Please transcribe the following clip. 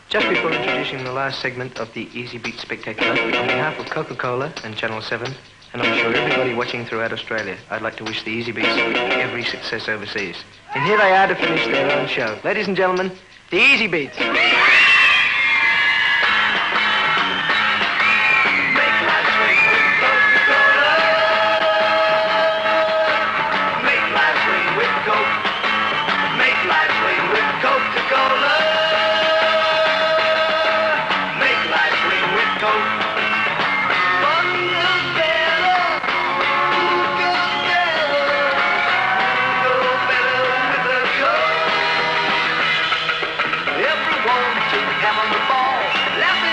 Just before introducing the last segment of the Easybeats Spectacular, on behalf of Coca-Cola and Channel 7, and I'm sure everybody watching throughout Australia, I'd like to wish the Easybeats every success overseas. And here they are to finish their own show. Ladies and gentlemen, the Easybeats. Having the ball, laughing.